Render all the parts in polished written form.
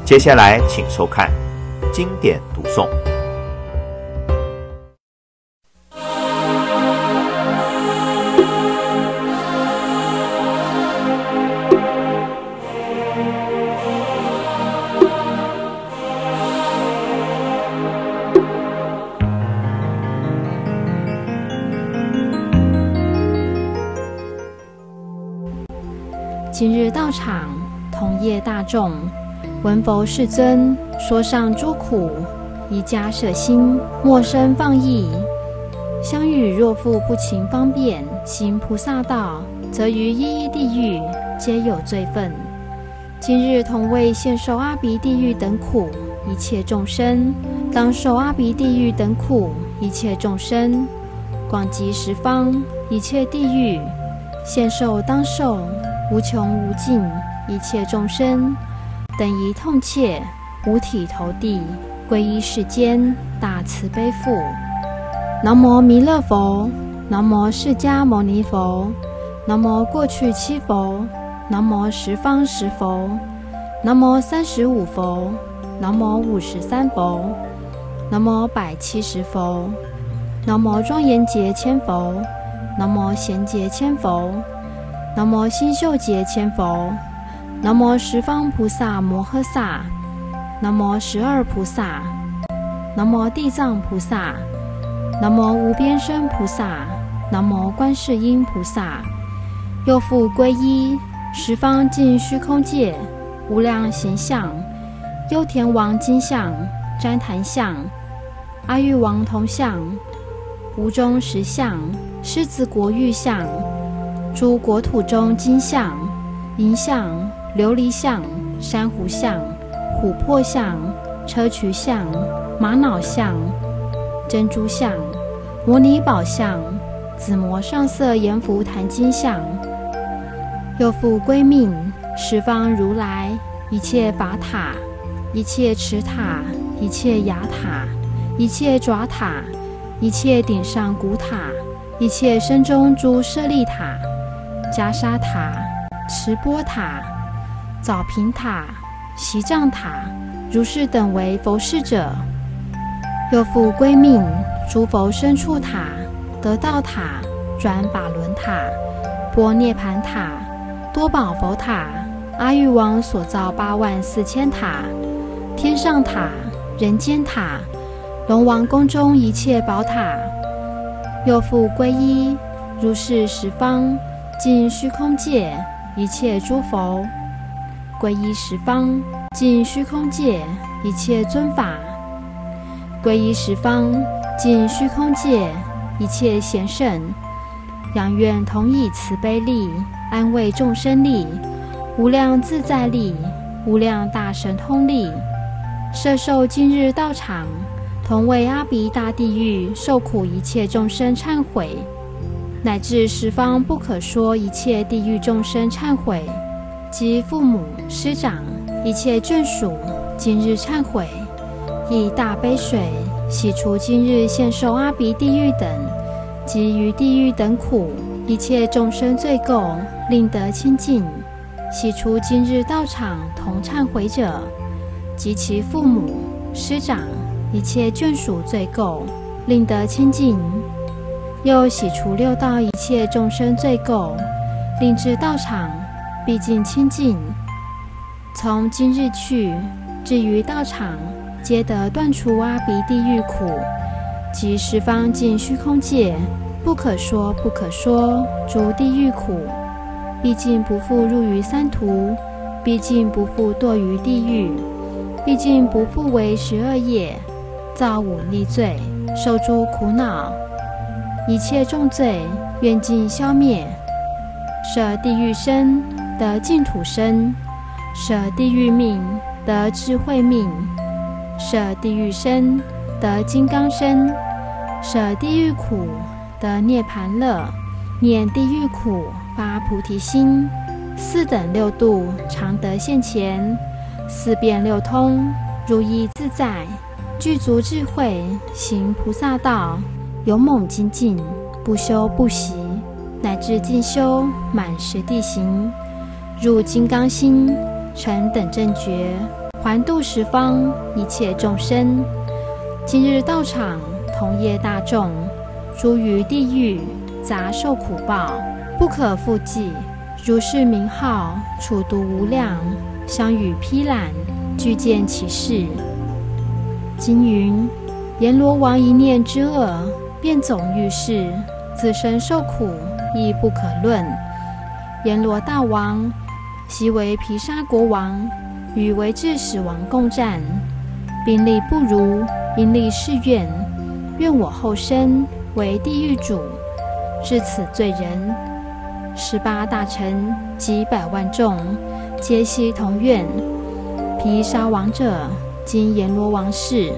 接下来请收看经典读诵。 今日道场，同业大众，闻佛世尊说上诸苦，宜家摄心，莫生放逸。相遇若复不勤方便，行菩萨道，则于一一地狱皆有罪分。今日同为现受阿鼻地狱等苦，一切众生当受阿鼻地狱等苦，一切众生广及十方一切地狱，现受当受无穷无尽一切众生，等宜痛切，五体投地，皈依世间大慈悲父。南无弥勒佛，南无释迦牟尼佛，南无过去七佛，南无十方十佛，南无35佛，南无53佛，南无170佛，南无庄严劫千佛，南无贤劫千佛，南无新秀劫千佛，南无十方菩萨摩诃萨，南无12菩萨，南无地藏菩萨，南无无边身菩萨，南无观世音菩萨。又复皈依十方尽虚空界无量形象，优田王金像、旃檀像、阿育王铜像、无中石像、狮子国玉像、诸国土中金像、银像、琉璃像、珊瑚像、琥珀像、砗磲像、玛瑙像、珍珠像、摩尼宝像、紫磨上色阎浮檀金像。又复归命十方如来一切法塔，一切池塔，一切崖塔，一切爪塔，一切顶上古塔，一切身中诸舍利塔、袈裟塔、持钵塔、澡瓶塔、席帐塔，如是等为佛事者。又复归命诸佛身处塔、得道塔、转法轮塔、般涅盘塔、多宝佛塔、阿育王所造84000塔、天上塔、人间塔、龙王宫中一切宝塔。又复皈依如是十方尽虚空界一切诸佛，皈依十方尽虚空界一切尊法，皈依十方尽虚空界一切贤圣，仰愿同以慈悲力安慰众生力，无量自在力，无量大神通力，摄受今日道场，同为阿鼻大地狱受苦一切众生忏悔，乃至十方不可说一切地狱众生忏悔，及父母师长一切眷属今日忏悔，以大悲水洗除今日现受阿鼻地狱等及于地狱等苦一切众生罪垢，令得清净，洗除今日道场同忏悔者，及其父母师长一切眷属罪垢，令得清净。又洗除六道一切众生罪垢，令至道场毕竟清净。从今日去，至于道场，皆得断除阿鼻地狱苦，及十方尽虚空界不可说不可说诸地狱苦，毕竟不复入于三途，毕竟不复堕于地狱，毕竟不复为12业，造五逆罪，受诸苦恼，一切重罪愿尽消灭。舍地狱身得净土身，舍地狱命得智慧命，舍地狱身得金刚身，舍地狱苦得涅盘乐，念地狱苦发菩提心，四等六度常得现前，四变六通如意自在，具足智慧行菩萨道，勇猛精进不休不息，乃至进修满10地行，入金刚心，成等正觉， 还度十方一切众生。今日道场同业大众，诸于地狱杂受苦报，不可复计。如是名号，处度无量，相与披览，具见其事。经云：阎罗王一念之恶，便总欲世，自身受苦亦不可论。阎罗大王昔为毗沙国王，与为智始王共战，兵力不如，因力誓愿，愿我后生为地狱主，至此罪人。18大臣及100万众，皆悉同愿。毗沙王者，今阎罗王事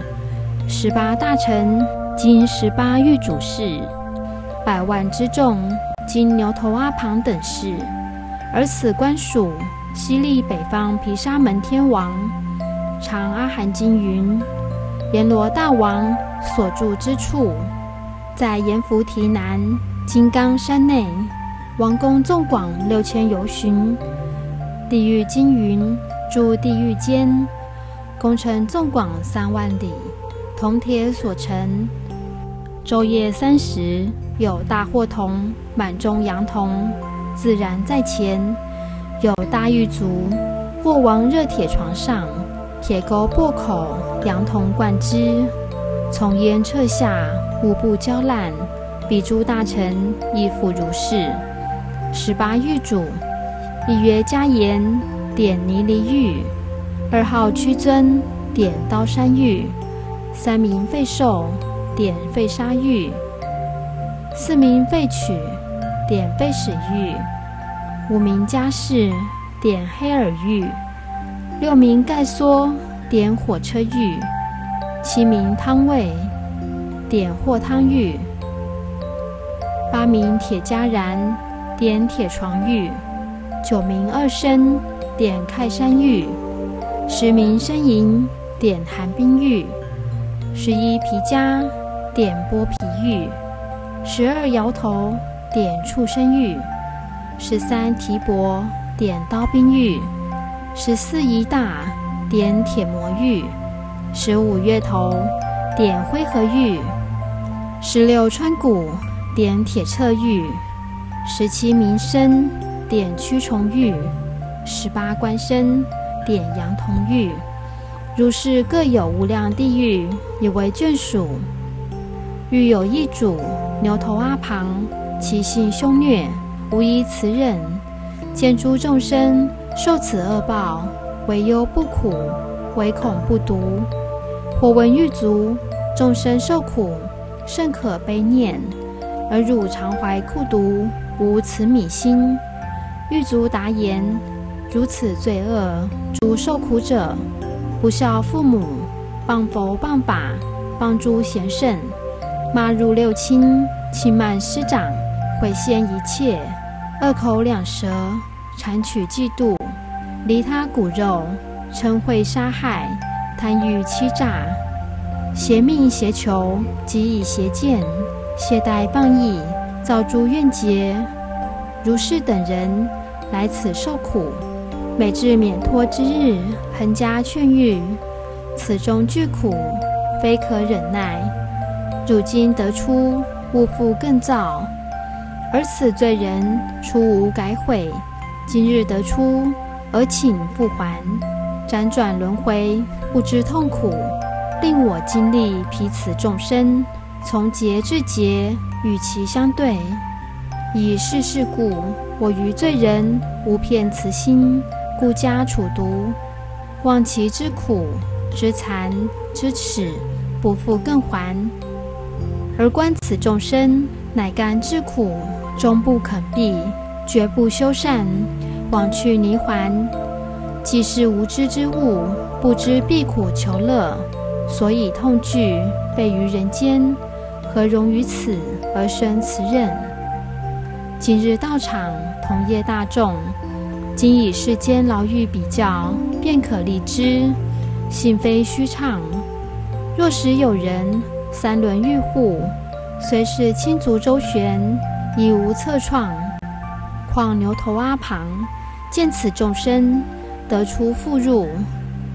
；18大臣，今18狱主事；100万之众，今牛头阿旁等事。而此官属，悉历北方毗沙门天王。常阿含经云：阎罗大王所住之处，在阎浮提南金刚山内，王宫纵广6000由旬。地狱经云：住地狱间，宫城纵广3万里，铜铁所成。昼夜30，有大货铜满中阳铜，自然在前。有大狱卒卧王热铁床上，铁钩破口，阳铜贯之，从烟彻下，无不焦烂。彼诸大臣亦复如是。18狱主，一曰迦颜，典尼离狱；二号屈尊，典刀山狱；三名吠受，典吠沙狱；四名吠曲，典吠使狱；五名迦士，典黑耳狱；六名盖缩，典火车狱；七名汤卫，典货汤狱；八名铁迦然，典铁床狱；九名二生，典开山狱；10名呻吟，典寒冰狱；11皮迦，典剥皮狱；12摇头，典畜生狱；13提帛，典刀兵狱；14夷大，典铁磨狱；15月头，典灰河狱；16川谷，典铁彻狱；17民生，典蛆虫狱；18官生，典羊童狱。如是各有无量地狱，以为眷属。欲有一主，牛头阿旁，其性凶虐，无一慈忍，见诸众生受此恶报，唯忧不苦，唯恐不毒。或闻狱卒众生受苦，甚可悲念，而汝常怀酷毒，无慈悯心。狱卒答言：如此罪恶，诸受苦者，不孝父母，谤佛谤法，谤诸贤圣，骂入六亲，轻慢师长，毁陷一切，恶口两舌，谄取嫉妒，离他骨肉，嗔恚杀害，贪欲欺诈，邪命邪求，即以邪见，懈怠谤议，造诸怨结。如是等人来此受苦，每至免脱之日，恒加劝喻。此中具苦，非可忍耐。汝今得出，勿复更造。而此罪人初无改悔，今日得出，而请复还，辗转轮回，不知痛苦，令我经历彼此众生，从劫至劫，与其相对。以是事故，我于罪人无片慈心，故加处毒，忘其之苦，之残，之耻，不复更还。而观此众生，乃甘之苦，终不肯避，绝不修善，往去泥还。既是无知之物，不知避苦求乐，所以痛惧，备于人间，何容于此而生慈忍？今日道场同业大众，今以世间牢狱比较，便可立之，信非虚唱。若使有人3轮狱户，虽是亲足周旋，亦无侧创。况牛头阿旁，见此众生得出复入，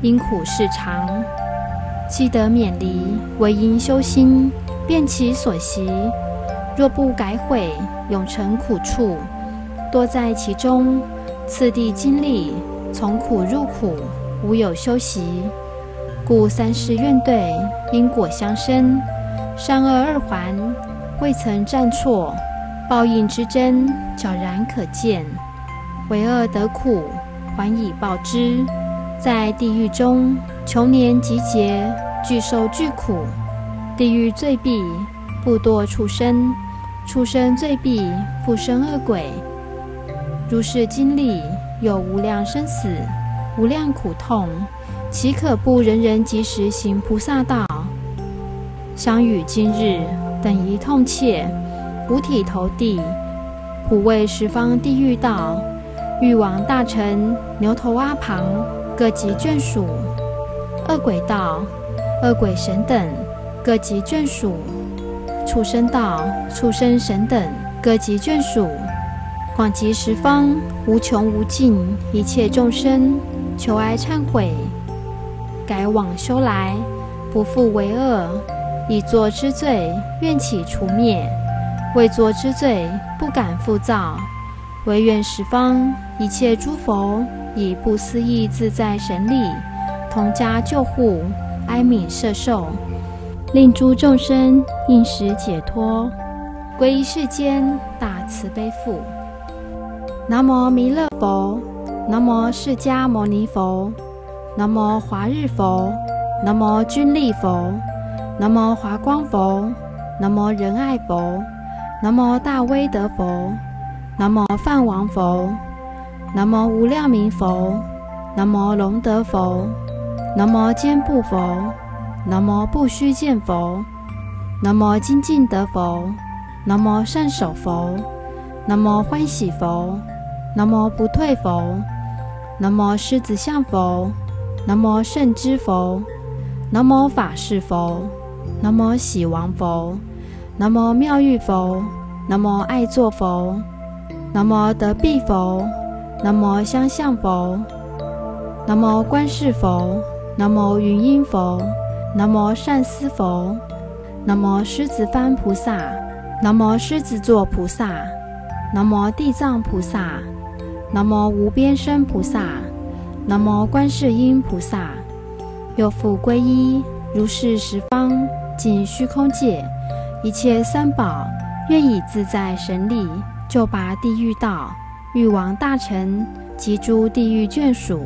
因苦事长。既得勉励，唯因修心，变其所习。若不改悔，永成苦处，多在其中。次第经历，从苦入苦，无有修习。故三世怨怼，因果相生，善恶二环，未曾占错，报应之真，皎然可见。为恶得苦，还以报之。在地狱中，穷年集结，俱受俱苦。地狱罪必不堕畜生，畜生罪必复生恶鬼。如是经历，有无量生死，无量苦痛，岂可不人人即时行菩萨道？相与今日，等宜痛切，五体投地，普为十方地狱道。欲王大臣、牛头阿旁，各集眷属；恶鬼道、恶鬼神等，各集眷属；畜生道、畜生神等，各集眷属。广集十方，无穷无尽，一切众生，求哀忏悔，改往修来，不复为恶。已作之罪，愿起除灭；未作之罪，不敢复造。唯愿十方一切诸佛，以不思议自在神力，同家救护，哀悯摄受，令诸众生应时解脱，皈依世间大慈悲父。南无弥勒佛，南无释迦牟尼佛，南无华日佛，南无君力佛，南无华光佛，南无仁爱佛，南无大威德佛，南无梵王佛，南无无量明佛，南无龙德佛，南无坚布佛，南无不虚见佛，南无精进德佛，南无善手佛，南无欢喜佛，南无不退佛，南无狮子相佛，南无圣知佛，南无法事佛，南无喜王佛，南无妙玉佛，南无爱作佛，南无得必佛，南无相向佛，南无观世佛，南无云音佛，南无善思佛，南无狮子幡菩萨，南无狮子座菩萨，南无地藏菩萨，南无无边身菩萨，南无观世音菩萨。又复皈依如是十方尽虚空界一切三宝，愿以自在神力救拔地狱道。欲王大臣及诸地狱眷属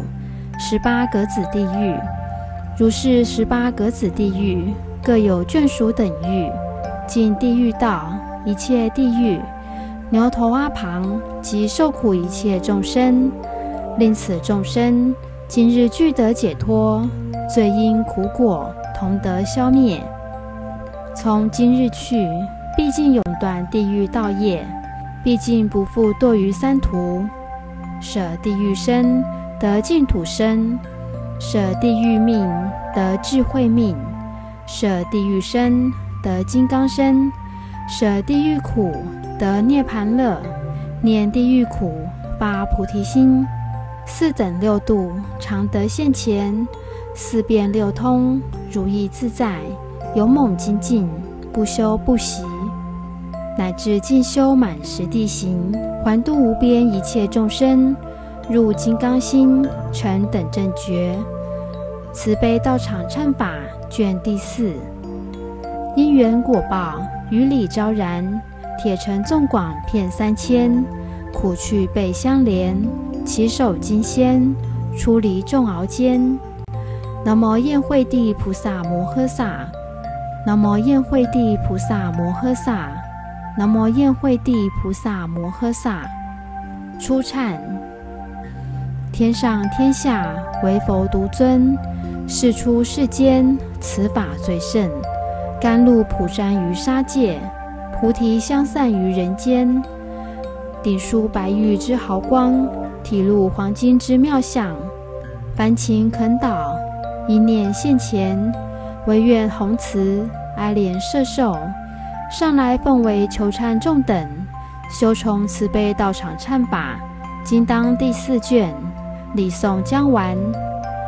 ，18格子地狱。如是18格子地狱，各有眷属等狱。尽地狱道，一切地狱牛头阿旁及受苦一切众生，令此众生今日俱得解脱，罪因苦果同得消灭。从今日去，毕竟永断地狱道业，毕竟不复堕于三途。舍地狱身，得净土身；舍地狱命，得智慧命；舍地狱身，得金刚身；舍地狱苦，得涅盘乐；念地狱苦，发菩提心。四等六度，常得现前；四变六通，如意自在；勇猛精进，不休不息，乃至进修满10地行，还度无边一切众生，入金刚心，成等正觉。慈悲道场忏法卷第4。因缘果报，于理昭然，铁城纵广遍3000，苦趣被相连，其手金仙，出离众熬间。南无焰慧地菩萨摩诃萨，南无焰慧地菩萨摩诃萨，南无焰慧地菩萨摩诃萨。初忏：天上天下唯佛独尊，世出世间此法最甚。甘露普沾于沙界，菩提香散于人间。顶梳白玉之毫光，体露黄金之妙相。凡情恳祷，一念现前，唯愿弘慈哀怜摄受。上来奉为求忏众等，修从慈悲道场忏法，今当第4卷，礼诵将完。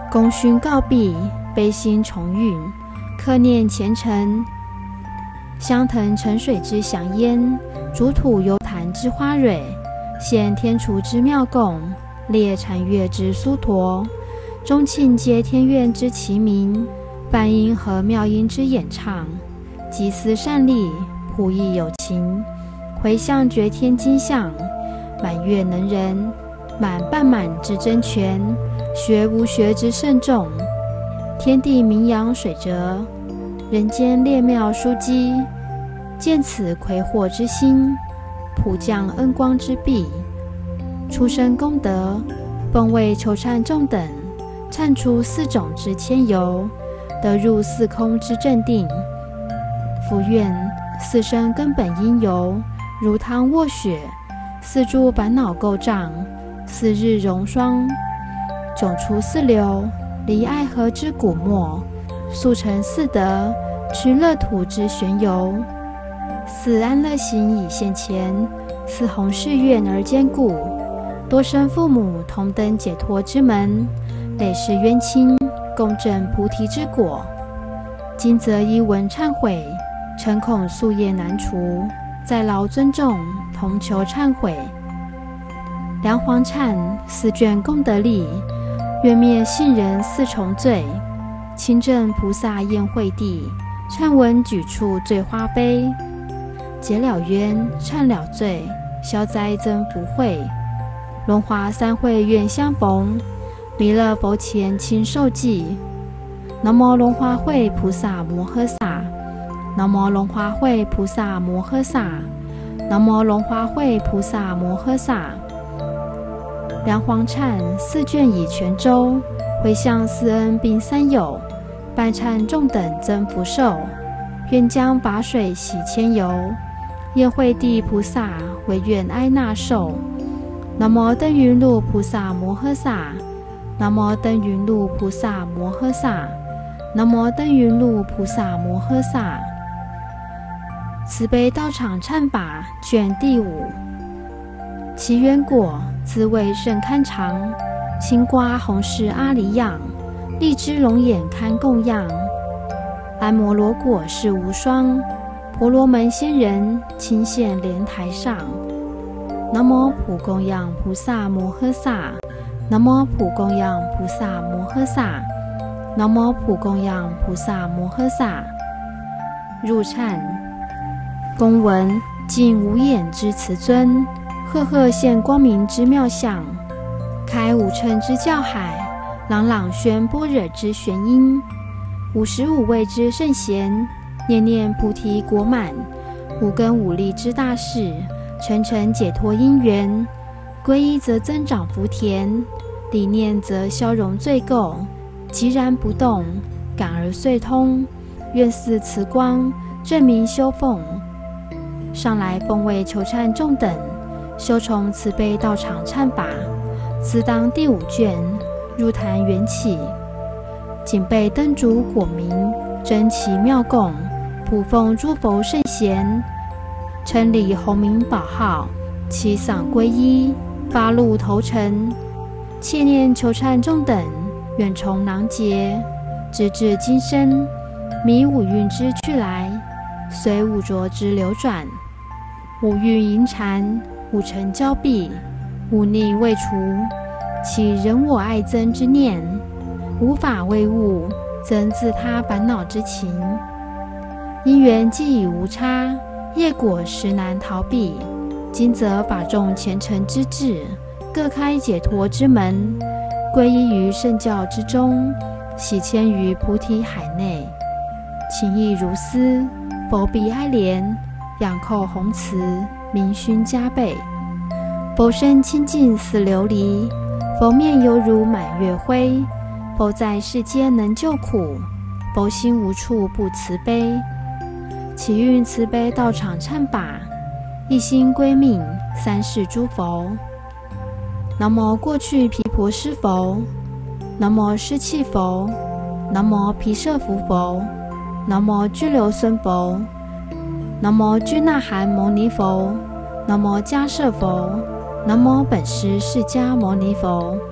功勋告毕，悲心重运，克念前尘。香腾沉水之祥烟，煮土油坛之花蕊，现天厨之妙供，列禅乐之苏陀，钟磬接天乐之齐鸣，梵音和妙音之演唱，集思善力，普益有情，回向觉天金像，满月能人，满半满之真权，学无学之慎重，天地名扬水泽，人间列妙殊机，见此魁祸之心，普降恩光之臂，出生功德，奉为求忏众等，忏除四种之千由，得入四空之正定。福愿四生根本因由，如汤卧雪，四诸烦恼垢障，四日溶霜，迥除四流，离爱河之古没，速成四德，持乐土之玄游。四安乐行已现前，四弘誓愿而坚固，多生父母同登解脱之门，累世冤亲共证菩提之果。今则依闻忏悔，诚恐夙业难除，再劳尊重同求忏悔。梁皇忏四卷功德力，愿灭信人四重罪，清正菩萨宴会地，忏文举处醉花杯，解了冤，忏了罪，消灾增福慧。龙华三会愿相逢，弥勒佛前亲受记。南无龙华会菩萨摩诃萨，南无龙华会菩萨摩诃萨，南无龙华会菩萨摩诃萨。梁皇忏四卷已全周，回向四恩并三友，拜忏众等增福寿，愿将法水洗千由，宴会地菩萨唯愿哀纳受。南无灯云路菩萨摩诃萨，南无灯云路菩萨摩诃萨，南无灯云路菩萨摩诃萨。慈悲道场忏法卷第5。其缘果滋味甚堪尝，青瓜红柿阿梨样，荔枝龙眼堪供养。安摩罗果是无双，婆罗门仙人亲现莲台上。南无普供养菩萨摩诃萨，南无普供养菩萨摩诃萨，南无普供养菩萨摩诃萨。入忏。公文尽无眼之慈尊，赫赫现光明之妙相，开五乘之教海，朗朗宣般若之玄音。55位之圣贤，念念菩提果满，五根五力之大士，诚诚解脱因缘。皈依则增长福田，理念则消融罪垢，寂然不动，感而遂通。愿似慈光，正明修奉。上来奉为求忏众等，修从慈悲道场忏法，此当第5卷，入坛缘起。谨备灯烛果明，珍奇妙供，普奉诸佛圣贤，称礼洪名宝号，齐嗓皈依，发露头尘。切念求忏众等，远从囊劫，直至今生，迷五蕴之去来，随五浊之流转。五蕴淫缠，五尘交臂，五逆未除，其人我爱憎之念，无法为物，增自他烦恼之情。因缘既已无差，业果实难逃避。今则法众虔诚之志，各开解脱之门，皈依于圣教之中，喜迁于菩提海内。情意如斯，佛必哀怜，仰叩弘慈，明勋加倍。佛身清净似琉璃，佛面犹如满月辉。佛在世间能救苦，佛心无处不慈悲。启运慈悲道场忏法，一心归命三世诸佛。南无过去毗婆尸佛，南无湿气佛，南无毗舍浮佛，南无拘留孙佛，南无居那含牟尼佛，南无迦摄佛，南无本师释迦牟尼佛，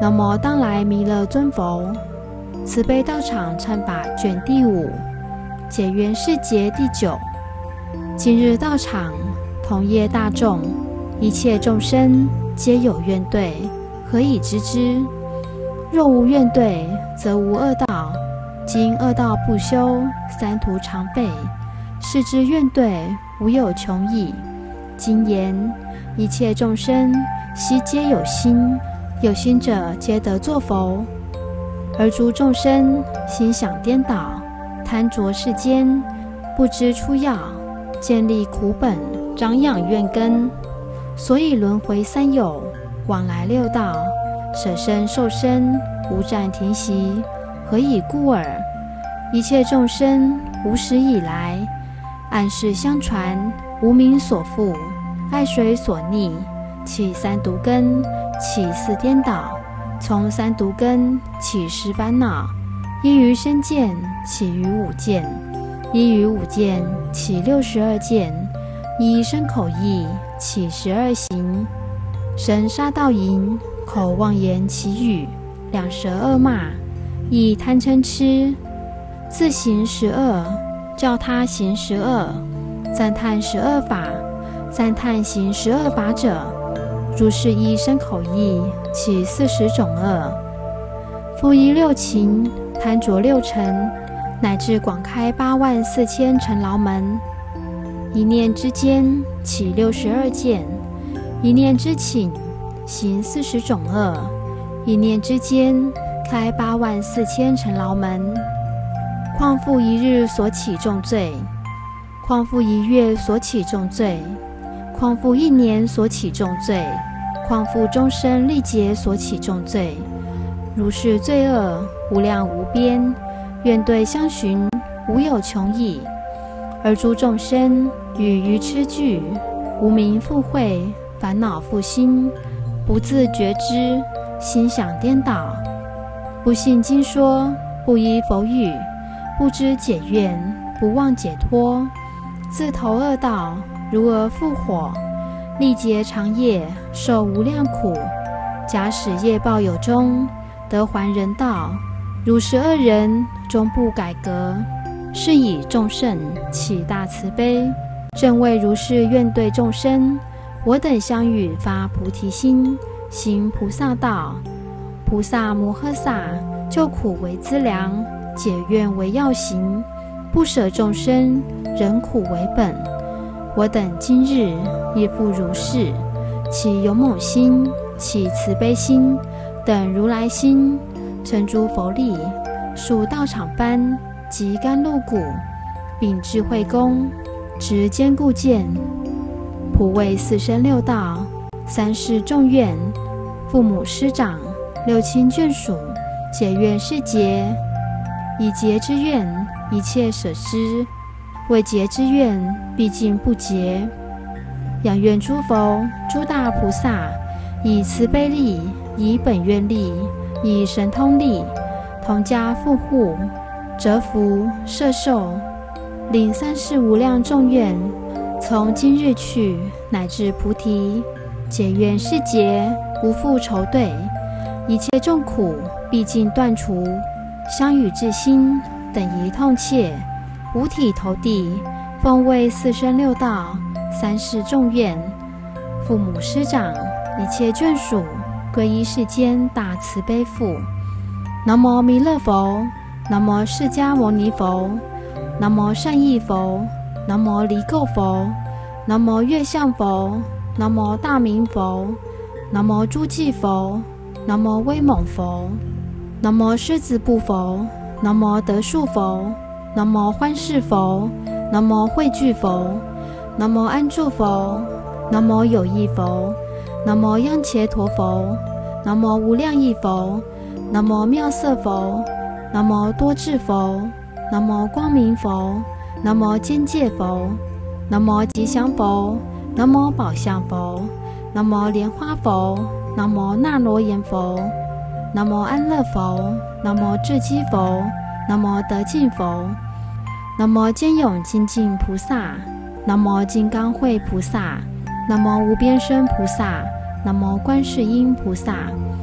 南无当来弥勒尊佛。慈悲道场忏法卷第5，解缘世节第9。今日道场同业大众，一切众生皆有怨怼，何以知之？若无怨怼，则无恶道。今恶道不修，三途常备，是之怨怼无有穷矣。今言一切众生悉皆有心，有心者皆得作佛。而诸众生心想颠倒，贪着世间，不知出要，建立苦本，长养怨根，所以轮回三有，往来六道，舍身受身，无暂停息。何以故耳？一切众生无始以来，暗示相传，无名所缚，爱水所逆，起三毒根，起四颠倒。从三毒根起十烦恼，依于身见起于五见，依于五见起62见，依身口意起12行。身杀盗淫，口妄言绮语，两舌恶骂，意贪嗔痴，自行十恶，教他行十恶，赞叹十恶法，赞叹行十恶法者，如是依身口意起40种恶。复依六情，贪着六尘，乃至广开84000尘劳门。一念之间起62见，一念之顷行40种恶，一念之间开84000尘劳门。况复一日所起重罪，况复一月所起重罪，况复1年所起重罪，况复终身历劫所起重罪。如是罪恶无量无边，怨怼相寻，无有穷矣。而诸众生与愚痴俱，无明覆慧，烦恼覆心，不自觉知，心想颠倒，不信经说，不依佛语，不知解怨，不忘解脱，自投恶道，如而复火，历劫长夜，受无量苦。假使业报有终，得还人道。如是恶人终不改革，是以众圣起大慈悲，正为如是愿对众生。我等相与发菩提心，行菩萨道。菩萨摩诃萨救苦为资粮，解怨为要行，不舍众生，忍苦为本。我等今日亦复如是，起勇猛心，起慈悲心，等如来心，成诸佛力，属道场般，及甘露谷，秉智慧功，持坚固剑，普为四生六道，三世众愿，父母师长，六亲眷属，解愿世节。以结之愿，一切舍施；未结之愿，毕竟不结。仰愿诸佛、诸大菩萨，以慈悲力，以本愿力，以神通力，同家护护，折伏摄受，领三世无量众愿，从今日去，乃至菩提，解愿世节，无复愁对，一切众苦毕竟断除。相与至心，等一痛切，五体投地，奉为四生六道，三世众愿，父母师长，一切眷属，皈依世间大慈悲父。南无弥勒佛，南无释迦牟尼佛，南无善意佛，南无离垢佛，南无月相佛，南无大明佛，南无诸暨佛，南无威猛佛，南无狮子部佛，南无德树佛，南无欢视佛，南无慧聚佛，南无安住佛，南无有意佛，南无央伽陀佛，南无无量意佛，南无妙色佛，南无多智佛，南无光明佛，南无坚戒佛，南无吉祥佛，南无宝相佛，南无莲花佛，南无那罗延佛，南无安乐佛，南无智积佛，南无德净佛，南无坚勇精进菩萨，南无金刚慧菩萨，南无无边身菩萨，南无观世音菩萨。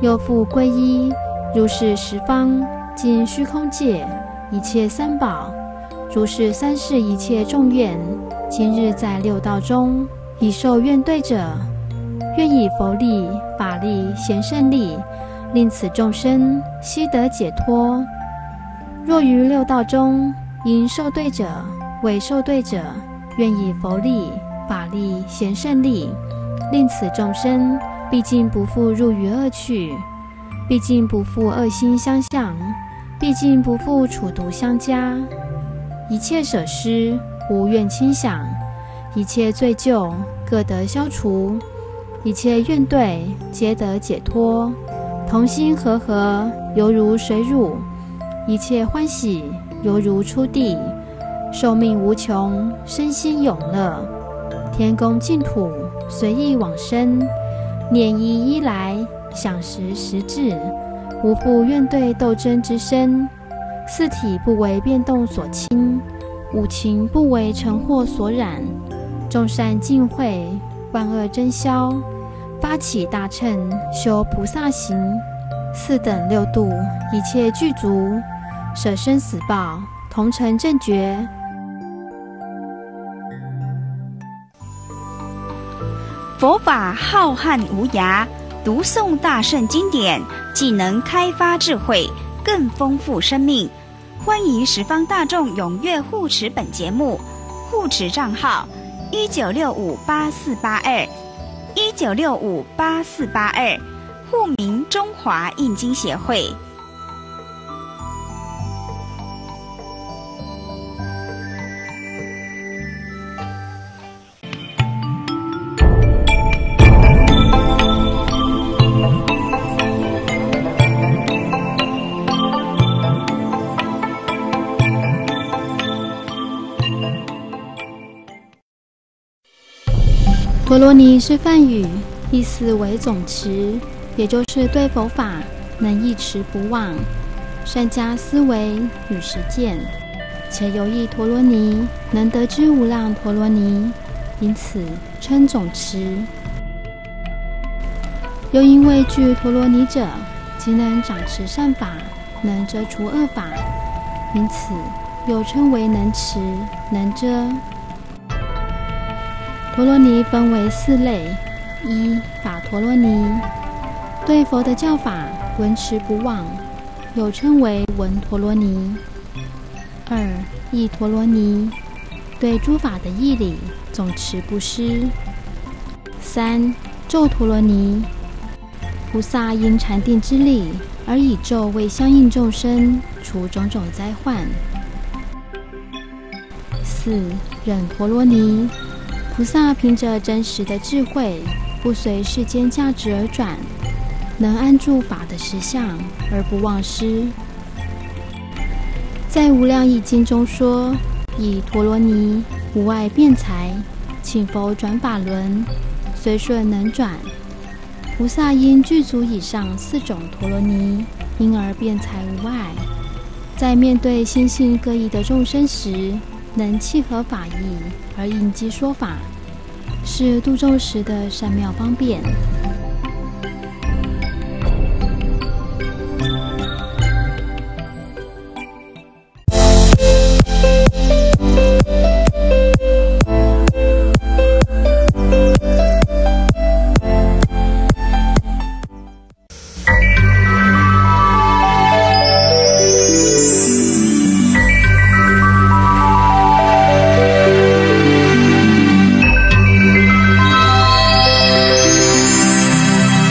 又复皈依如是十方尽虚空界一切三宝，如是三世一切众愿，今日在六道中已受愿对者，愿以佛力、法力、贤圣力，令此众生悉得解脱。若于六道中因受对者、未受对者，愿以佛力、法力、贤圣力，令此众生毕竟不复入于恶趣，毕竟不复恶心相向，毕竟不复处毒相加，一切舍施无愿轻想，一切罪咎各得消除，一切怨对皆得解脱，同心和合犹如水乳，一切欢喜犹如初地，寿命无穷，身心永乐，天宫净土随意往生，念一一来，想时时至，无复怨对斗争之身，四体不为变动所侵，五情不为尘祸所染，众善尽会，万恶真消，发起大乘修菩萨行，四等六度一切具足，舍生死报同成正觉。 佛法浩瀚无涯，读诵大圣经典，既能开发智慧，更丰富生命。欢迎十方大众踊跃护持本节目，护持账号19658482，19658482，户名中华印经协会。 陀罗尼是梵语，意思为总持，也就是对佛法能一持不忘，善加思维与实践，且有一陀罗尼能得知无量陀罗尼，因此称总持。又因为具陀罗尼者，即能掌持善法，能遮除恶法，因此又称为能持、能遮。陀罗尼分为四类：一、法陀罗尼，对佛的教法闻持不忘，又称为闻陀罗尼；二、义陀罗尼，对诸法的义理总持不失；三、咒陀罗尼，菩萨因禅定之力而以咒为相应众生除种种灾患；四、忍陀罗尼，菩萨凭着真实的智慧，不随世间价值而转，能安住法的实相而不忘失。在《无量义经》中说，以陀罗尼无碍辩才，请佛转法轮，随顺能转。菩萨因具足以上四种陀罗尼，因而辩才无碍，在面对心性各异的众生时，能契合法义而应机说法，是度众时的善妙方便。